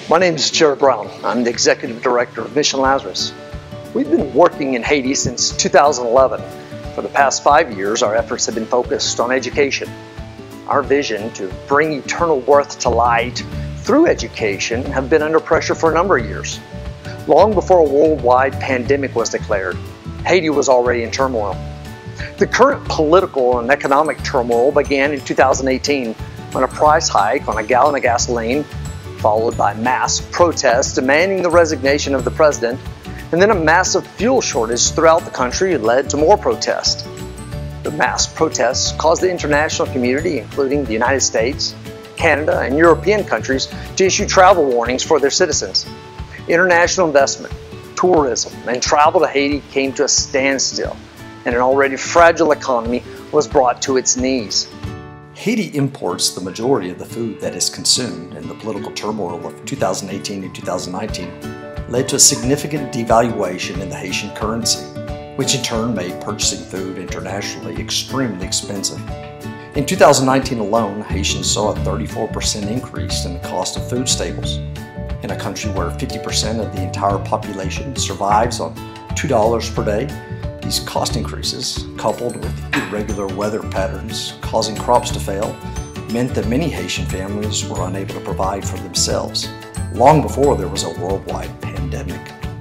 My name is Jared Brown. I'm the Executive Director of Mission Lazarus. We've been working in Haiti since 2011. For the past 5 years, our efforts have been focused on education. Our vision to bring eternal worth to light through education have been under pressure for a number of years. Long before a worldwide pandemic was declared, Haiti was already in turmoil. The current political and economic turmoil began in 2018 when a price hike on a gallon of gasoline, followed by mass protests demanding the resignation of the president, and then a massive fuel shortage throughout the country led to more protests. The mass protests caused the international community, including the United States, Canada, and European countries, to issue travel warnings for their citizens. International investment, tourism, and travel to Haiti came to a standstill, and an already fragile economy was brought to its knees. Haiti imports the majority of the food that is consumed, and the political turmoil of 2018 and 2019 led to a significant devaluation in the Haitian currency, which in turn made purchasing food internationally extremely expensive. In 2019 alone, Haitians saw a 34% increase in the cost of food staples. In a country where 50% of the entire population survives on $2 per day, these cost increases, coupled with irregular weather patterns causing crops to fail, meant that many Haitian families were unable to provide for themselves, long before there was a worldwide pandemic.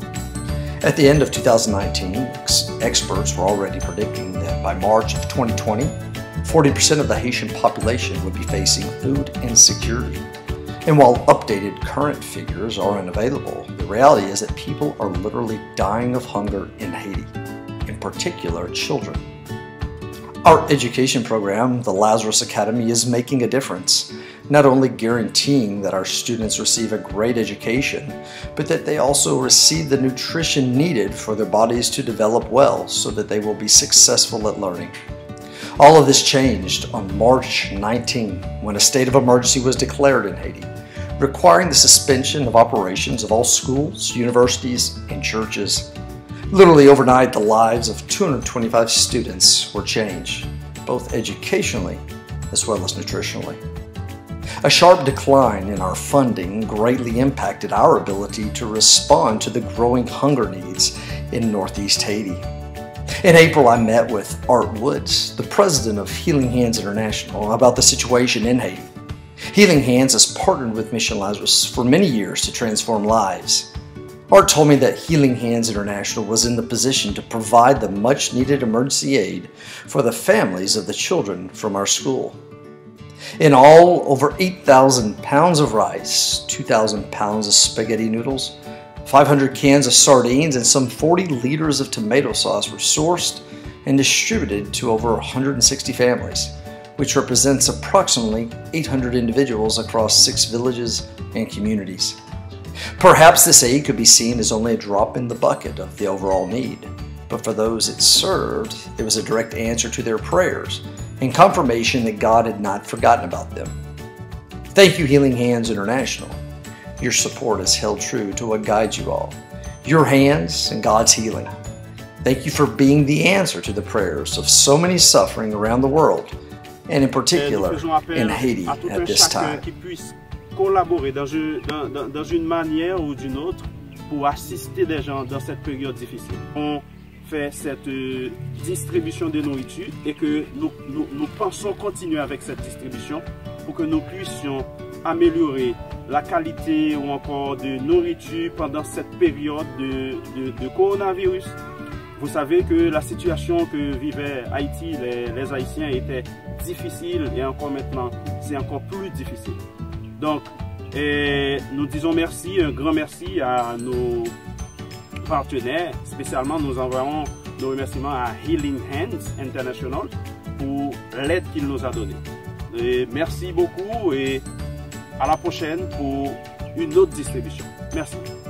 At the end of 2019, experts were already predicting that by March of 2020, 40% of the Haitian population would be facing food insecurity. And while updated current figures are unavailable, the reality is that people are literally dying of hunger in Haiti, in particular children. Our education program, the Lazarus Academy, is making a difference, not only guaranteeing that our students receive a great education, but that they also receive the nutrition needed for their bodies to develop well so that they will be successful at learning. All of this changed on March 19, when a state of emergency was declared in Haiti, requiring the suspension of operations of all schools, universities, and churches. Literally overnight, the lives of 225 students were changed, both educationally as well as nutritionally. A sharp decline in our funding greatly impacted our ability to respond to the growing hunger needs in Northeast Haiti. In April, I met with Art Woods, the president of Healing Hands International, about the situation in Haiti. Healing Hands has partnered with Mission Lazarus for many years to transform lives. Art told me that Healing Hands International was in the position to provide the much-needed emergency aid for the families of the children from our school. In all, over 8,000 pounds of rice, 2,000 pounds of spaghetti noodles, 500 cans of sardines, and some 40 liters of tomato sauce were sourced and distributed to over 160 families, which represents approximately 800 individuals across 6 villages and communities. Perhaps this aid could be seen as only a drop in the bucket of the overall need, but for those it served, it was a direct answer to their prayers and confirmation that God had not forgotten about them. Thank you, Healing Hands International. Your support has held true to what guides you all, your hands and God's healing. Thank you for being the answer to the prayers of so many suffering around the world, and in particular in Haiti at this time. Collaborer dans une manière ou d'une autre pour assister les gens dans cette période difficile. On fait cette distribution de nourriture et que nous pensons continuer avec cette distribution pour que nous puissions améliorer la qualité ou encore de nourriture pendant cette période de coronavirus. Vous savez que la situation que vivait Haïti, les Haïtiens, était difficile et encore maintenant, c'est encore plus difficile. Donc, nous disons merci, un grand merci à nos partenaires. Spécialement, nous envoyons nos remerciements à Healing Hands International pour l'aide qu'il nous a donnée. Merci beaucoup et à la prochaine pour une autre distribution. Merci.